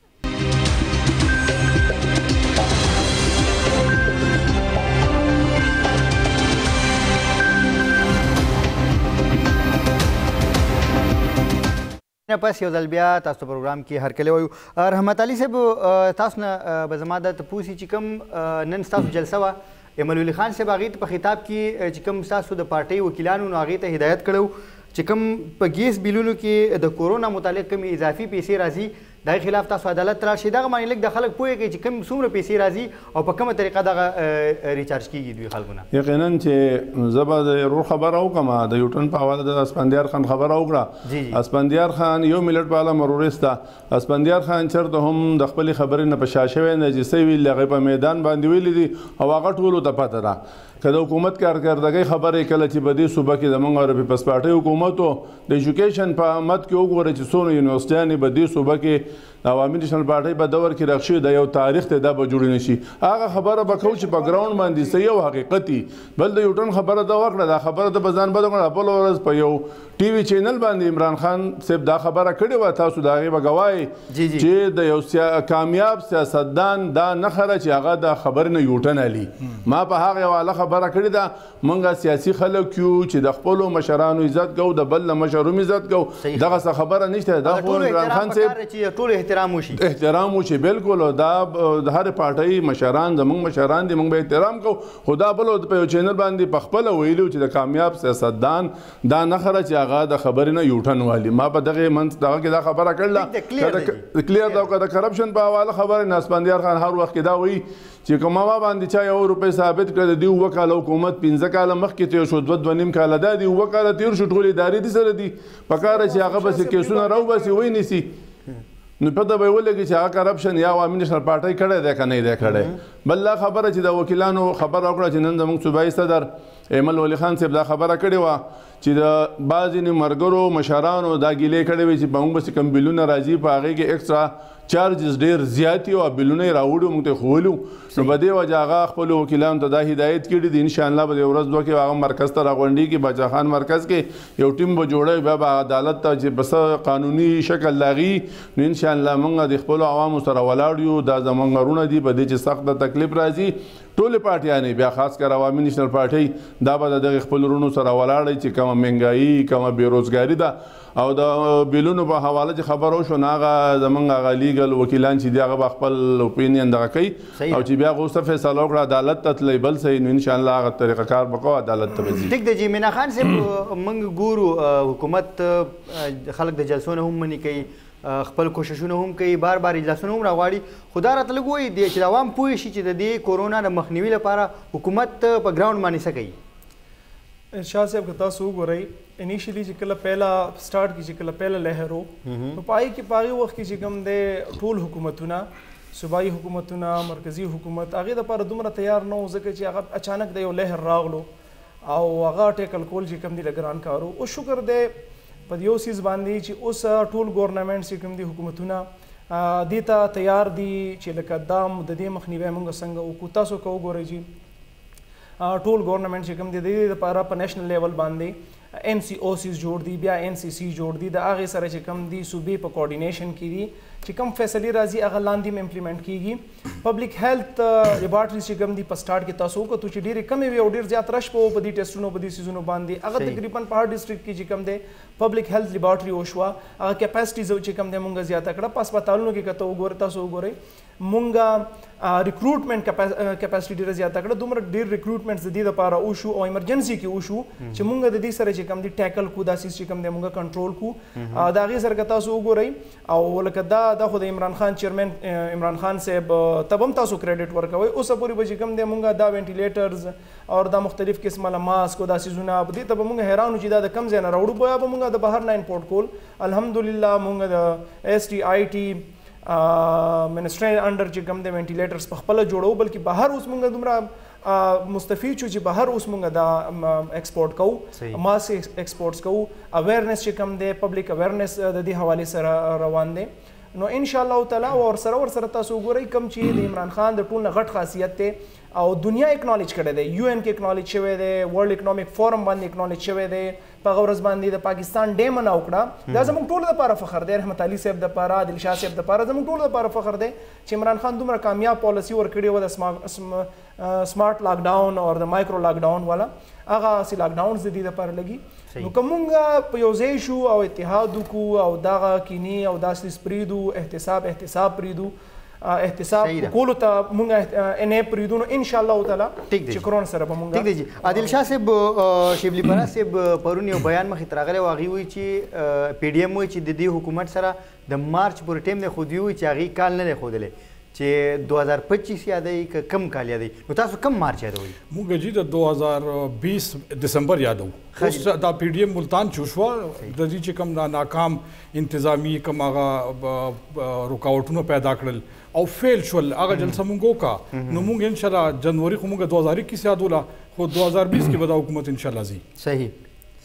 پس یو ځل بیا تاسو پروګرام کې هرکلی وایو رحمت علي صاحب تاسو نه به زما دا تپوس چې کوم نن ستاسو جلسه وه ایمل ولی خان صاحب هغې ته په خطاب کې چې کوم ستاسو د پارټۍ وکیلانو نو هغې ته هدایت کړی چې کوم په ګیس بیلونو کې د کورونا متعلق کومې اضافي پیسې راځي د هغې خلاف تاسو عدالت ته راشئ دغه باندې لږ د خلک پوهېږي چې کوم څومره پیسې راځي او په کومه طریقه دغه ریچارج کېږي دوی خلکو نه یقینا چې زه به د ورور خبره وکړم د یوټن په حواله د اسفندیار خان خبره وکړه اسفندیار خان یو ملت په اله مرورسته اسفندیار خان چېرته هم د خپلې خبرې نه په شا شوی نه چې څه ویل هغې په میدان باندې ویلي دي او هغه ټولو ته پته ده که د حکومت کارکردګۍ خبرې کله چې په دې صوبه کې زموږ عربي پسپارټۍ حکومت و د ایجوکیشن په مد کې وګوره چې څونه یونیورسټیانې به دې صوبه کې د عوامي نیشنل پارټۍ په دور کې رخ شوي د یو تاریخ ته دا به جوړ نه شي هغه خبره به کوو چې په ګراونډ باندې صحیح او حقیقتي بل د یوټن خبره دا وکړه دا خبره د به ځان بده کړه بله ورځ په یو ټي وي چینل باندې عمران خان صاحب دا خبره کړې وه تاسو د هغې به ګوایئ چې د یو کامیاب سیاستدان دا نښه ده چې هغه د خبرې نه یوټن علي ما په هغې حواله خبره کړې ده موږ سیاسي خلک یو چې د خپلو مشرانو عزت کوو د بل له مشر هم عزت کوو دغه څه خبره نشته دا خو عمران خان صاحب احترام وشي بالکل دا د هر پارټۍ مشران زموږ مشران دي موږ به احترام کوو خو دا بل په یو چینل باندې په خپله ویلي چې د کامیاب سیاستدان دا نښه ده چې هغه د خبرې نه یوټن والي ما په دغه منځ دغه کې دا خبره کړله کلیر ده که د کرپشن په حواله خبرې نه اسفندیار خان هر وخت کې دا وایي چې که ما باندې چا 1 روپۍ ثابت کړه د دې 2 کاله حکومت 15 کاله مخکې تېر شو 2.5 کاله دا دي 2 کاله تېر شو ټولې ادارې دي سره دي پکار چې هغه بس کیسونه راوباسي ونیسي نو پته به ولګي چې هغه کرپشن یا عوامي نیشنل پارټۍ کړی دی که نه دی کړی بل دا خبره چې د وکیلانو خبره وکړه چې نن زموږ صوبایي صدر ایمل ولی خان صاحب دا خبره کړې وه چې د بعضې ملګرو مشرانو دا ګیلې کړې وې چې په موږ پسې کوم بلونه راځي په هغې کې ایکسټرا چارجز ډېر زیات دي او بلونه یې راوړي موږ ته ښولو نو په دې وجه هغه خپلو وکیلانو ته دا هدایت کړي دي انشاءالله به د یو ورځ دوه کې هغه مرکز ته راغونډېږي باچا خان مرکز کې یو ټیم به جوړوي بیا به عدالت ته چې بس قانوني شکل لاغي نو انشاءالله موږ د خپلو عوامو سره ولاړ یو دا زموږ غرونه دي په دې چې سخت تکلیف راځي ټولې پارټیانې بیا خاص کر عوامي نیشنل پارټۍ دا به د دغې خپلو وروڼو سره ولاړئ چې کومه مهنګایي کومه بېروزګاري ده او د بیلونو په حواله چې خبر وشو نو هغه زموږ هغه لیګل وکیلان چې دي هغه به خپل اوپینین دغه کوي او چې بیا هغه ورسته فیصله وکړه عدالت ته تللی بل صحیح نو انشاءالله هغه طریقه کار به کوو عدالت ته به ځي ټیک دی جی مینا خان صاحب موږ ګورو حکومت خلک د جلسو نه هم منې کوي خپل کوششونه هم کوي بار بار اجلاسونه هم راغواړي خو دا راته لږ وایي چې د عوام پوه شي چې د دې کورونا د مخنیوي لپاره حکومت په ګراونډ باندې څه کوي ارشاد صاحب که تاسو وګورئ انیشلی چې کله پهلا سٹارټ کی چې کله پهلا لهر و نو پای کې پاغي وخت کې چې کوم د ټول حکومتونه صوبایي حکومتونه مرکزی حکومت هغه د لپاره دومره تیار نه و ځکه چې هغه اچانک د یو لهر راغلو او هغه ټیکل کول چې کوم دی لګران کارو او شکر دی په یو سیز باندې چې اوس ټول ګورنمنټ چې کوم دی حکومتونه دې ته تیار دي چې لکه دام د دې مخنیوی موږ څنګه وکړو تاسو که وګورئ چې ټول ګورنمنټ چې کوم دی د دې لپاره په نیشنل لیول باندې NCOCs جوړ دي بیا NCC جوړ دي د هغې سره چې کوم دي صوبې په کوارډینیشن کې دي چې کوم فیصلې راځي هغه لاندې هم امپلیمنټ کیږي پبلک هیلث لیبارټریز چې کوم دي په سٹارټ کې تاسو وکړو چې ډېرې کمې وي او ډېر زیات رش په دې ټیسټونو په دې سیزونو باندې هغه تقریبا په هر ډسټرکټ کې چې کوم دی پبلک هیلث لیبارټري وشوه هغه کیپاسټیز چې کوم دی مونږ زیاته کړه په هسپتالونو کې که ته وګورئ تاسو وګورئ مونږه ریکروټمنټ کیپاسټي ډیره زیاته کړه دومره ډیر ریکروټمنټس د دې لپاره وشو او ایمرجنسي کې وشو چې مونږ د دې سره چې کوم دي ټیکل کو دا سیس چې کوم دی مونږ کنټرول کو دا غي سره تاسو وګورئ او لکه دا خو د عمران خان چیرمن عمران خان صاحب تبم تاسو کریډټ ورکوي اوس پورې به چې کوم دی مونږ دا وینټیلیټرز او دا مختلف قسمه ماسک او دا سيزونه په دې ته مونږ حیران چې دا د کم ځای نه راوړو بیا به مونږ د بهر نه امپورټ کول الحمدلله مونږ د STIT منسټری انډر چې کوم د وینټیلیټرز په خپل جوړو بلکې بهر اوس مونږ دومره مستفید شو چې بهر اوس مونږ دا ایکسپورټ کوو ماس ایکسپورټس کوو اویرنس چې کوم دی پبلک اویرنس د دې حواله سره روان دی نو ان شاء الله تعالی ور سره تاسو وګورئ کم چې د عمران خان د ټول نه غټ خاصیت ته او دنیا اکنالج کړی دی UN کې اکنالج شوی دی ورلد اکنامک فورم باندې اکنالج شوی دی په غورز باندې د پاکستان ډے مناو کړه دا زموږ ټول لپاره فخر دی رحمت علي صاحب د لپاره دلشاه صاحب د لپاره زموږ ټول لپاره فخر دی چې عمران خان دومره کامیاب پالیسی ورکړی و د سمارټ لاک ډاون او د مایکرو لاک ډاون والا هغه سي لاک ډاونز د دې لپاره لګي نو کومه په یو ځای شو او اتحاد وکړو او دغه کینی او داسې پریدو احتساب پریدو احتساب کولو ته مونږه ان پریدو نو ان شاء الله تعالی چې کرونا سره به مونږه ٹھیک دی جی عادل شاه صاحب شیبلی پرا صاحب پرون یو بیان مخې تراغله واغي وی چې PDM وی چې د دې حکومت سره د مارچ پر ټیم نه خو دی وی چې هغه کال نه خودلې چې 2025 یادای کم کال یادای نو تاسو کم مارچ یادوي موږ جی د 2020 دسمبر یادو اوس دا PDM ملتان چوشوا د دې چې کم ناکام انتظامی کم هغه رکاوټونه پیدا کړل او فیل شول هغه جلسه مونږ وکا نو مونږ ان شاء الله جنوري خو مونږ 2021 یادولا خو 2020 کې به دا حکومت ان شاء الله زی صحیح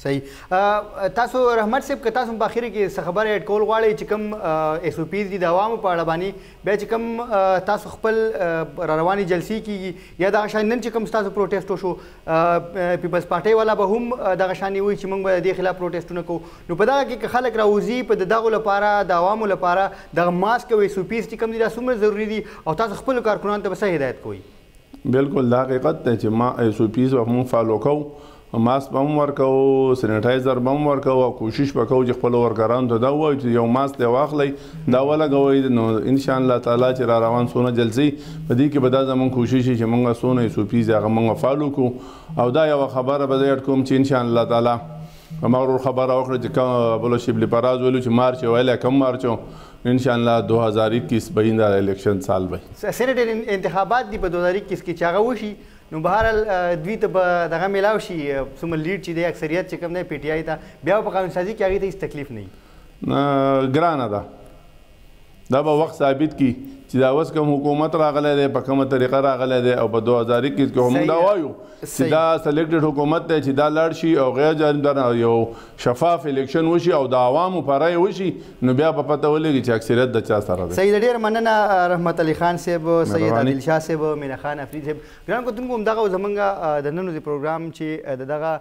تاسو رحمت صاحب که تاسو په اخر کې خبره اډ کول غواړئ چې کوم SOPs دي د عوامو په اړه باندې بیا چې کوم تاسو خپل رواني جلسې کیږي یا دغه شان نن چې کوم تاسو پروټیسټ وشو پیپلز پارټي والا به هم دغه شان وي چې موږ به د دې خلاف پروټیسټونه کوو نو په دغه کې خلک راوځي په دغه لپاره د عوامو لپاره د ماسک او SOPs چې کوم دي دا څومره ضروری دي او تاسو خپل کارکونانو ته به څه هدایت کوئ بالکل دا حقیقت دی چې ما SOPs به موږ فالو کوو ماسک به هم ورکوو سینیټایزر به هم ورکوو او کوشش به کوو چې خپلو ورکرانو ته دا ووایو چې یو ماسک دی واخلئ دا ولګوئ نو انشاءالله تعالی چې را روان څونه جلسې په دې کې به دا زموږ کوشش وي چې موږ څونه SOPs هغه موږ فالو کړو او دا یوه خبره به زه اډ کوم چې انشاءالله تعالی ما ورور خبره وکړه چې کوم بلو شبلی پراز ویلو چې مارچ ویلی کم مارچو انشاءالله 2021 به این دا الیکشن سال به سینیټر انتخابات دي په 2021 کې چې هغه وشي نو بهرحال دوی ته به دغه میلاو شي څومره لیډ چې دی اکثریت چې کوم دی PTI ته بیا په قانون سازي کې هغې ته هېڅ تکلیف نه وي ګرانه ده دا به وخت ثابت کی چې دا اوس کوم حکومت راغلی دی په کومه طریقه راغلی دی او په 2021 کې هم دا وایو چې دا سلیکټډ حکومت دی چې دا لاړ شي او غیر جانبدار یو شفاف الیکشن وشي او د عوامو په رایې وشي نو بیا به پته ولګي چې اکثریت د چا سره دی صحیح ډېره مننه رحمت علي خان صاحب سید عادل شاه صاحب مینا خان افرید صاحب ګران کتونکو همدغه زمونږ د نن د پروګرام چې دغه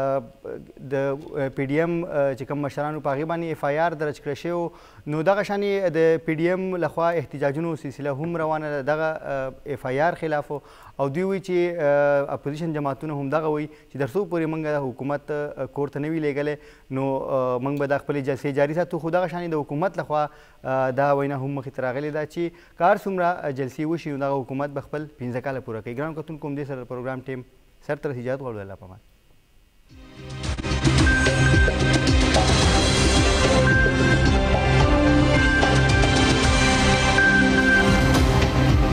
د PDM چې کوم مشرانو په هغې باندې FIR درج کړی شوی نو دغه شانې د PDM لخوا احتجاجونو سلسله هم روانه ده دغه FIR خلاف او دوی وایي چې اپوزیشن جماعتونه همدغه وایي چې تر څو پورې موږ د حکومت کور ته نه وي لېږلی نو موږ به دا خپلې جلسې جاري ساتو خو دغه شانې د حکومت لخوا دا وینا هم مخې ته راغلې ده چې کار څومره جلسې وشي نو دغه حکومت به خپل 15 کاله پوره کوي ګران کتونکو همدې سره د پروګرام ټیم سر تر اجازت غواړو الله پامان